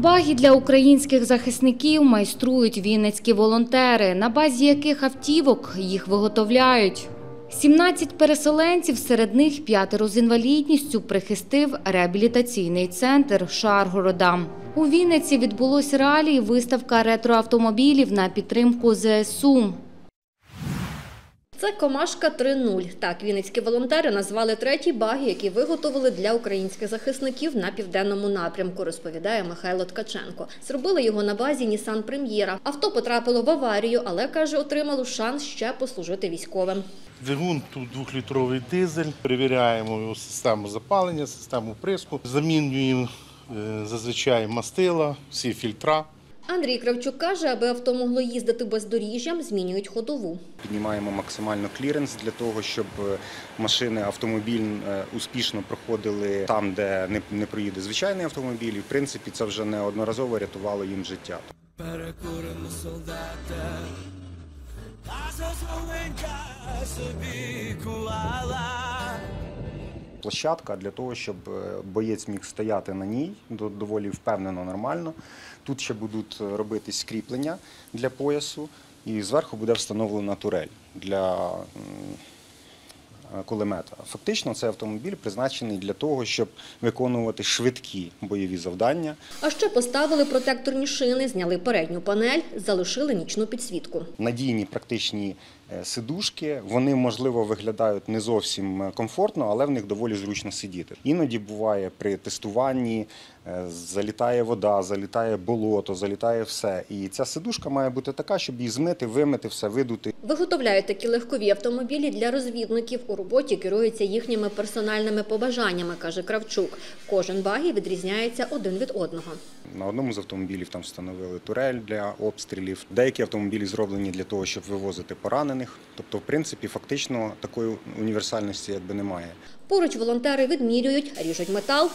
Баги для українських захисників майструють вінницькі волонтери, на базі яких автівок їх виготовляють. 17 переселенців, серед них 5 з інвалідністю, прихистив реабілітаційний центр Шаргорода. У Вінниці відбулось ралі і виставка ретроавтомобілів на підтримку ЗСУ. Це «Комашка 3.0». Так вінницькі волонтери назвали третій багі, який виготовили для українських захисників на південному напрямку, розповідає Михайло Ткаченко. Зробили його на базі Nissan Прем'єра. Авто потрапило в аварію, але, каже, отримало шанс ще послужити військовим. Двигун тут 2-літровий дизель. Перевіряємо його систему запалення, систему приску. Замінюємо зазвичай мастила, всі фільтра. Андрій Кравчук каже, аби авто могло їздити бездоріжжям, змінюють ходову. Піднімаємо максимально кліренс для того, щоб машини, автомобіль успішно проходили там, де не проїде звичайний автомобіль. І, в принципі, це вже неодноразово рятувало їм життя. Перекурено солдата, а зазволенька собі кувала. Площадка для того, щоб боєць міг стояти на ній доволі впевнено, нормально. Тут ще будуть робитись кріплення для поясу і зверху буде встановлена турель для кулемета. Фактично, цей автомобіль призначений для того, щоб виконувати швидкі бойові завдання. А ще поставили протекторні шини, зняли передню панель, залишили нічну підсвітку. Надійні практичні сидушки, вони, можливо, виглядають не зовсім комфортно, але в них доволі зручно сидіти. Іноді буває при тестуванні, залітає вода, залітає болото, залітає все. І ця сидушка має бути така, щоб її змити, вимити, все видути. Виготовляють такі легкові автомобілі для розвідників. У роботі керуються їхніми персональними побажаннями, каже Кравчук. Кожен багі відрізняється один від одного. На одному з автомобілів там встановили турель для обстрілів. Деякі автомобілі зроблені для того, щоб вивозити поранених. Тобто, в принципі, фактично такої універсальності якби немає. Поруч волонтери відмірюють, ріжуть метал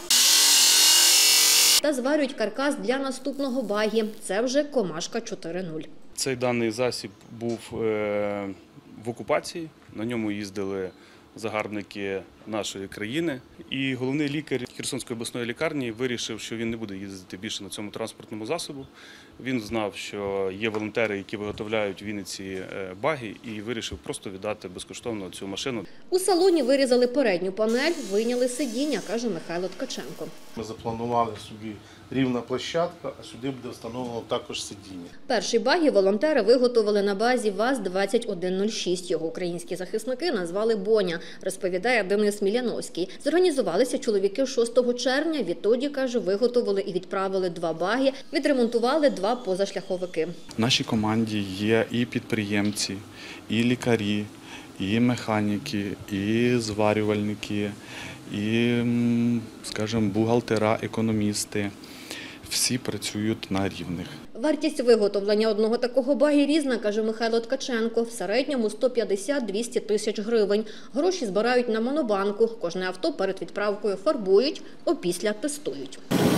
та зварюють каркас для наступного багі. Це вже «Комашка 4.0». Цей даний засіб був в окупації, на ньому їздили загарбники нашої країни. І головний лікар Херсонської обласної лікарні вирішив, що він не буде їздити більше на цьому транспортному засобу. Він знав, що є волонтери, які виготовляють в Вінниці баги, і вирішив просто віддати безкоштовно цю машину. У салоні вирізали передню панель, вийняли сидіння, каже Михайло Ткаченко. Ми запланували собі рівна площадка, а сюди буде встановлено також сидіння. Перший багі волонтери виготовили на базі ВАЗ-2106. Його українські захисники назвали «Боня», розповідає Денис Міляновський. Зорганізувалися чоловіки 6 червня. Відтоді, каже, виготовили і відправили 2 баги, відремонтували 2 позашляховики. В нашій команді є і підприємці, і лікарі, і механіки, і зварювальники, і, скажімо, бухгалтера, економісти. Всі працюють на рівних. Вартість виготовлення одного такого багі різна, каже Михайло Ткаченко. В середньому 150-200 тисяч гривень. Гроші збирають на монобанку. Кожне авто перед відправкою фарбують, опісля тестують.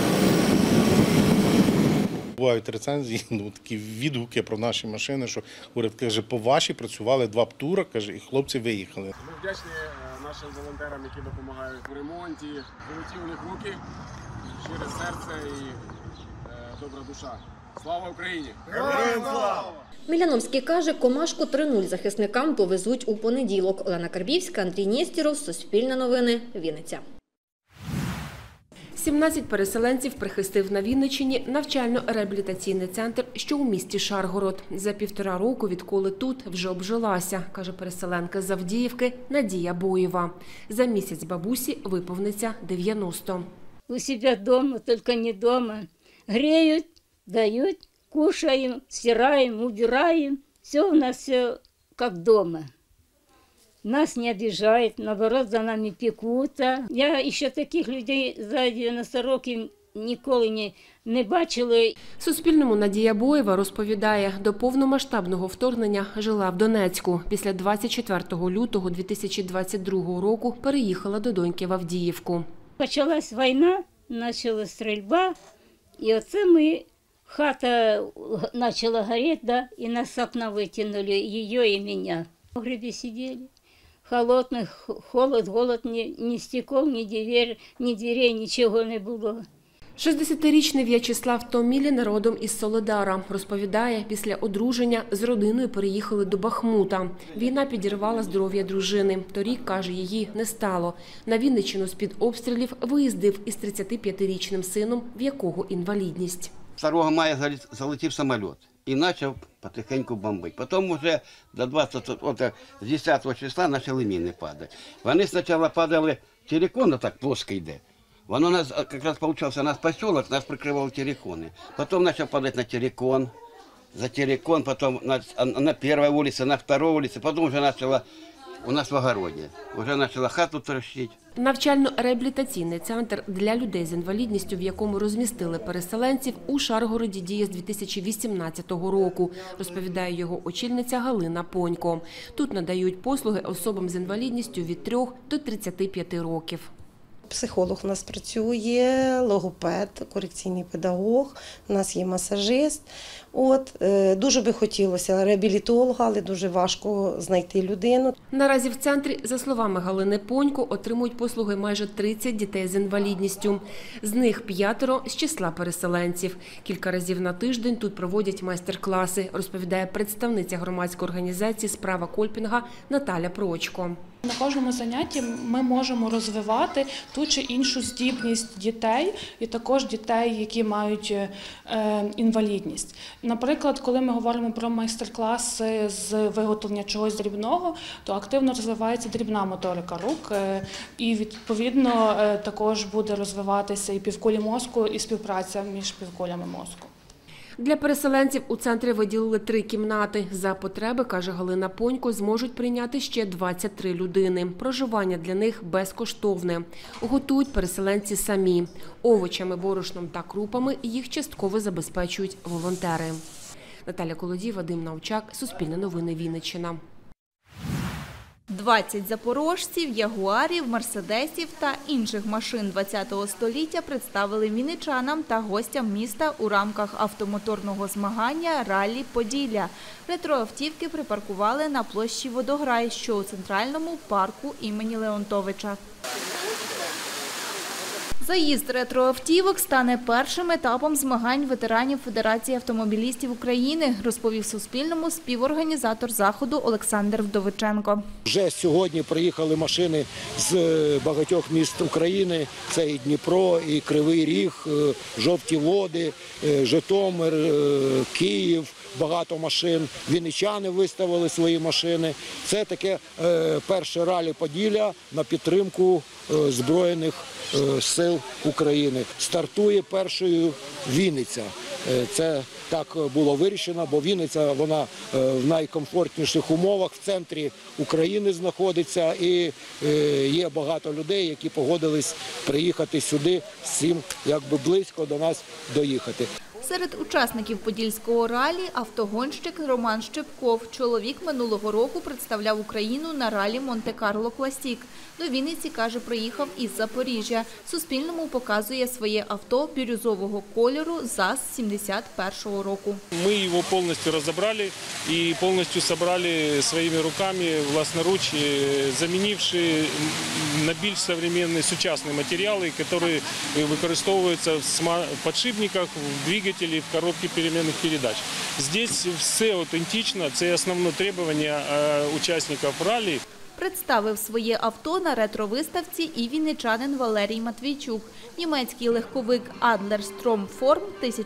Бувають рецензії, такі відгуки про наші машини, що говорять, каже, по вашій працювали 2 птура, каже, і хлопці виїхали. Ми вдячні нашим волонтерам, які допомагають в ремонті. Золоті у них руки, щире серце і добра душа. Слава Україні! Героям слава! Міляновський каже, «Комашку 3.0» захисникам повезуть у понеділок. Олена Карбівська, Андрій Нєстєров, Суспільне новини, Вінниця. 17 переселенців прихистив на Вінниччині навчально-реабілітаційний центр, що у місті Шаргород. За 1,5 року, відколи тут вже обжилася, каже переселенка з Авдіївки Надія Боєва. За місяць бабусі виповниться 90. У себя дома, только не дома. Греют, дают, кушаем, стираем, убираем. Все у нас все как дома. Нас не обижают, наоборот, за нами пекуться. Я ще таких людей за 90 років ніколи не бачила. Суспільному Надія Боєва розповідає, до повномасштабного вторгнення жила в Донецьку. Після 24 лютого 2022 року переїхала до доньки в Авдіївку. Почалась війна, почалась стрільба, і оце хата почала горіти, да, і нас з окна витягнули, її і мене. В погребі сиділи. Холодний, холод, голод, ні стекол, ні дверей, нічого не було. 60-річний В'ячеслав Томілін родом із Солидара. Розповідає, після одруження з родиною переїхали до Бахмута. Війна підірвала здоров'я дружини. Торік, каже, її не стало. На Вінниччину з-під обстрілів виїздив із 35-річним сином, в якого інвалідність. 2 мая залетів самоліт і почав потихеньку бомбити. Потім вже до 10 числа почали міни падати. Вони спочатку падали, терикон так плоско йде. Воно у нас, якраз получався у нас поселок, нас прикривали терикони. Потім почав падати на терикон, за терикон, потім на першій вулиці, на другій вулиці, потім вже почало у нас в огороді. Вже почала хату трощити. Навчально-реабілітаційний центр для людей з інвалідністю, в якому розмістили переселенців, у Шаргороді діє з 2018 року, розповідає його очільниця Галина Понько. Тут надають послуги особам з інвалідністю від 3 до 35 років. Психолог у нас працює, логопед, корекційний педагог, у нас є масажист. Дуже би хотілося реабілітолога, але дуже важко знайти людину. Наразі в центрі, за словами Галини Понько, отримують послуги майже 30 дітей з інвалідністю. З них 5 з числа переселенців. Кілька разів на тиждень тут проводять майстер-класи, розповідає представниця громадської організації «Справа Кольпінга» Наталя Прочко. На кожному занятті ми можемо розвивати ту чи іншу здібність дітей і також дітей, які мають інвалідність. Наприклад, коли ми говоримо про майстер-класи з виготовлення чогось дрібного, то активно розвивається дрібна моторика рук і, відповідно, також буде розвиватися і півкулі мозку, і співпраця між півкулями мозку. Для переселенців у центрі виділили 3 кімнати. За потреби, каже Галина Понько, зможуть прийняти ще 23 людини. Проживання для них безкоштовне. Готують переселенці самі. Овочами, борошном та крупами їх частково забезпечують волонтери. Наталя Колодій, Вадим Навчак, Суспільне новини, Вінниччина. 20 запорожців, ягуарів, мерседесів та інших машин ХХ століття представили вінничанам та гостям міста у рамках автомоторного змагання «Раллі Поділля». Ретроавтівки припаркували на площі Водограй, що у центральному парку імені Леонтовича. Заїзд ретроавтівок стане першим етапом змагань ветеранів Федерації автомобілістів України, розповів Суспільному співорганізатор заходу Олександр Вдовиченко. Вже сьогодні приїхали машини з багатьох міст України. Це і Дніпро, і Кривий Ріг, Жовті Води, Житомир, Київ. Багато машин. Вінничани виставили свої машини. Це таке перше ралі Поділля на підтримку Збройних сил України. Стартує першою Вінниця. Це так було вирішено, бо Вінниця, вона в найкомфортніших умовах в центрі України знаходиться, і є багато людей, які погодились приїхати сюди, всім якби близько до нас доїхати. Серед учасників подільського ралі – автогонщик Роман Щепков. Чоловік минулого року представляв Україну на ралі Монте-Карло Класік. До Вінниці, каже, приїхав із Запоріжжя. Суспільному показує своє авто бірюзового кольору ЗАЗ 71-го року. Ми його повністю розібрали і повністю зібрали своїми руками, власноруч, замінивши на більш сучасні, сучасні матеріали, які використовуються в підшипниках, в двигателі, в коробці перемінних передач. Здесь все аутентично, це основне требування учасників ралі. Представив своє авто на ретро-виставці і вінничанин Валерій Матвійчук. Німецький легковик Adler Stromform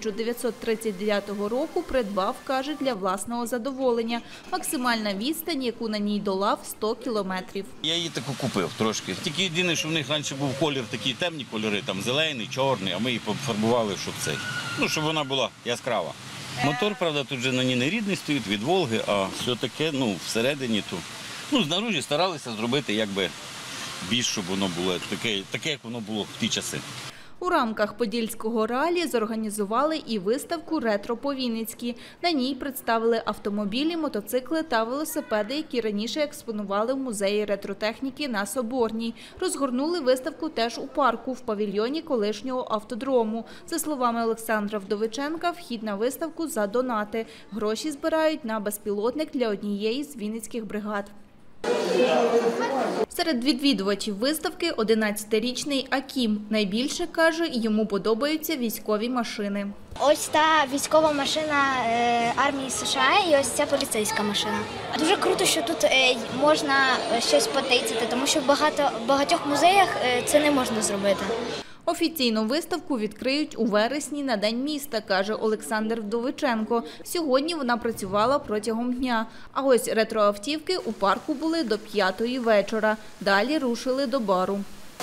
1939 року придбав, каже, для власного задоволення. Максимальна відстань, яку на ній долав, 100 кілометрів. Я її таку купив трошки. Тільки єдине, що в них раніше був колір, такі темні кольори, там зелений, чорний, а ми її пофарбували, щоб вона була яскрава. Мотор, правда, тут вже на ній не рідний стоїть, від Волги, а все таке, всередині тут. Знаружі старалися зробити, якби більш, щоб воно було таке, як воно було в ті часи. У рамках Подільського ралі зорганізували і виставку «Ретро по-вінницьки». На ній представили автомобілі, мотоцикли та велосипеди, які раніше експонували в музеї ретротехніки на Соборній. Розгорнули виставку теж у парку, в павільйоні колишнього автодрому. За словами Олександра Вдовиченка, вхід на виставку за донати. Гроші збирають на безпілотник для однієї з вінницьких бригад. Серед відвідувачів виставки 11-річний Акім. Найбільше, каже, йому подобаються військові машини. Ось та військова машина армії США і ось ця поліцейська машина. Дуже круто, що тут можна щось потицяти, тому що в багатьох музеях це не можна зробити. Офіційну виставку відкриють у вересні на День міста, каже Олександр Вдовиченко. Сьогодні вона працювала протягом дня. А ось ретроавтівки у парку були до 5-ї вечора. Далі рушили до бару.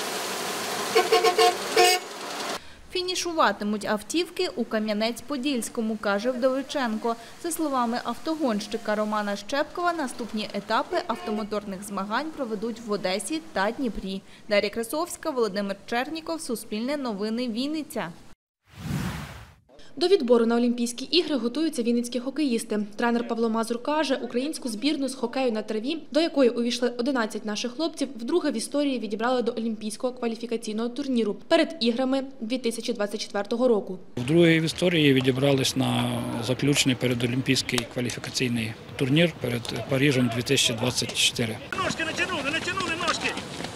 Фінішуватимуть автівки у Кам'янець-Подільському, каже Вдовиченко. За словами автогонщика Романа Щепкова, наступні етапи автомоторних змагань проведуть в Одесі та Дніпрі. Дар'я Красовська, Володимир Черніков, Суспільне новини, Вінниця. До відбору на Олімпійські ігри готуються вінницькі хокеїсти. Тренер Павло Мазур каже, українську збірну з хокею на траві, до якої увійшли 11 наших хлопців, вдруге в історії відібрали до Олімпійського кваліфікаційного турніру перед іграми 2024 року. Вдруге в історії відібрались на заключний передолімпійський кваліфікаційний турнір перед Парижем 2024. Ножки натягнули ножки!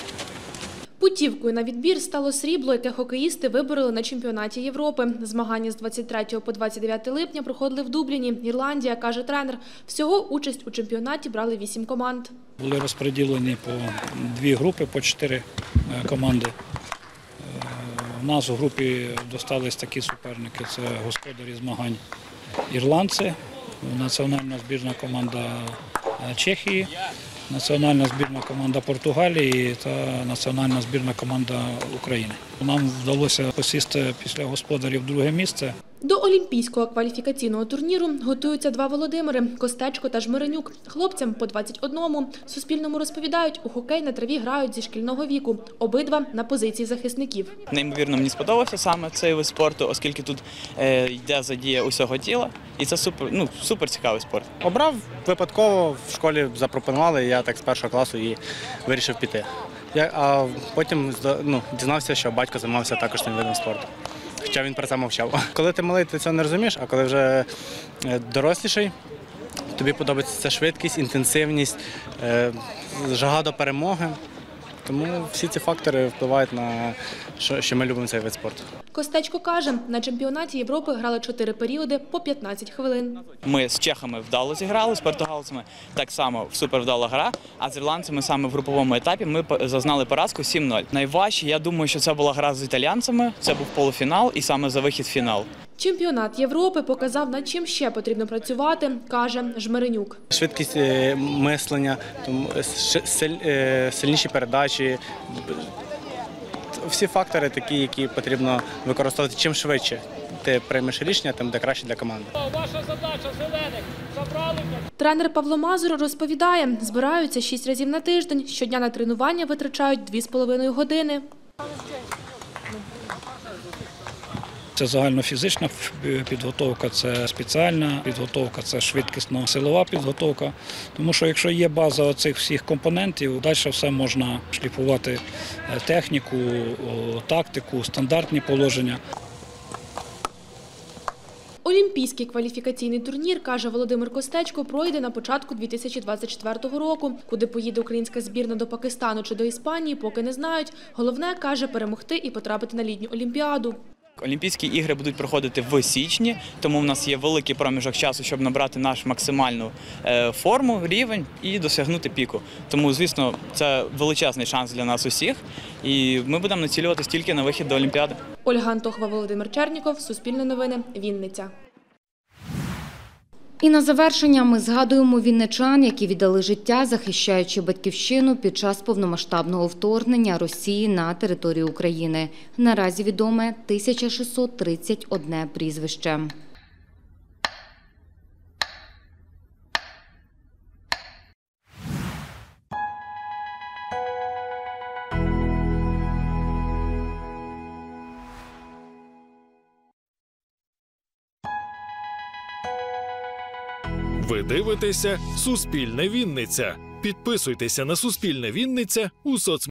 Путівкою на відбір стало срібло, яке хокеїсти вибороли на чемпіонаті Європи. Змагання з 23 по 29 липня проходили в Дубліні, Ірландія, каже тренер. Всього участь у чемпіонаті брали 8 команд. Були розподілені по 2 групи, по 4 команди. У нас у групі достались такі суперники, це господарі змагань ірландці, національна збірна команда Чехії, національна збірна команда Португалії та національна збірна команда України. Нам вдалося посісти після господарів друге місце. До Олімпійського кваліфікаційного турніру готуються 2 Володимири – Костечко та Жмиренюк. Хлопцям по 21-му. Суспільному розповідають, у хокей на траві грають зі шкільного віку. Обидва на позиції захисників. Неймовірно мені сподобався саме цей вид спорту, оскільки тут йде задія усього тіла. І це супер цікавий спорт. Обрав випадково, в школі запропонували, і я так з першого класу і вирішив піти. А потім дізнався, що батько займався також цим видом спорту. Хоча він про це мовчав. Коли ти малий, ти цього не розумієш, а коли вже доросліший, тобі подобається ця швидкість, інтенсивність, жага до перемоги. Тому всі ці фактори впливають на що ми любимо цей вид спорту. Костечко каже, на чемпіонаті Європи грали 4 періоди по 15 хвилин. Ми з чехами вдало зіграли, з португалцями так само супервдала гра, а з ірландцями саме в груповому етапі ми зазнали поразку 7-0. Найважче, я думаю, що це була гра з італійцями, це був полуфінал і саме за вихід в фінал. Чемпіонат Європи показав, над чим ще потрібно працювати, каже Жмиренюк. Швидкість мислення, сильніші передачі, всі фактори такі, які потрібно використовувати чим швидше. Ти приймеш рішення, тим буде краще для команди. Ваша задача – зелених. Забрали. Тренер Павло Мазур розповідає, збираються 6 разів на тиждень, щодня на тренування витрачають 2,5 години. Це загальнофізична підготовка, це спеціальна підготовка, це швидкісно-силова підготовка. Тому що якщо є база цих всіх компонентів, далі все можна шліфувати техніку, тактику, стандартні положення. Олімпійський кваліфікаційний турнір, каже Володимир Костечко, пройде на початку 2024 року. Куди поїде українська збірна до Пакистану чи до Іспанії, поки не знають. Головне, каже, перемогти і потрапити на літню Олімпіаду. Олімпійські ігри будуть проходити в січні, тому в нас є великий проміжок часу, щоб набрати нашу максимальну форму, рівень і досягнути піку. Тому, звісно, це величезний шанс для нас усіх, і ми будемо націлюватись тільки на вихід до Олімпіади. Ольга Антохова, Володимир Черніков, Суспільне новини, Вінниця. І на завершення ми згадуємо вінничан, які віддали життя, захищаючи батьківщину під час повномасштабного вторгнення Росії на територію України. Наразі відоме 1631 прізвище. Ви дивитеся «Суспільне Вінниця». Підписуйтеся на «Суспільне Вінниця» у соцмережах.